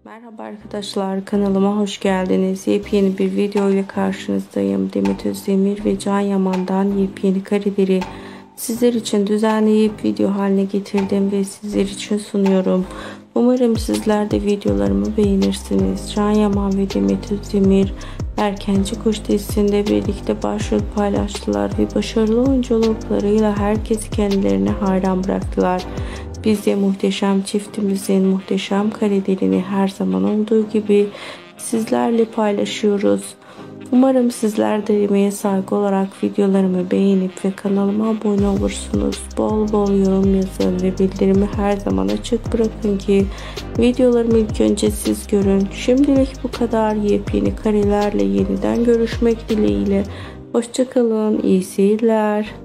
Merhaba arkadaşlar, kanalıma hoş geldiniz. Yepyeni bir video ile karşınızdayım. Demet Özdemir ve Can Yaman'dan yepyeni kareleri sizler için düzenleyip video haline getirdim ve sizler için sunuyorum. Umarım sizler de videolarımı beğenirsiniz. Can Yaman ve Demet Özdemir Erkenci Kuş dizisinde birlikte başrol paylaştılar ve başarılı oyunculuklarıyla herkesi kendilerine hayran bıraktılar. Biz de muhteşem çiftimizin muhteşem karelerini her zaman olduğu gibi sizlerle paylaşıyoruz. Umarım sizler de emeğe saygı olarak videolarımı beğenip ve kanalıma abone olursunuz. Bol bol yorum yazın ve bildirimi her zaman açık bırakın ki videolarımı ilk önce siz görün. Şimdilik bu kadar. Yepyeni karelerle yeniden görüşmek dileğiyle. Hoşça kalın. İyi seyirler.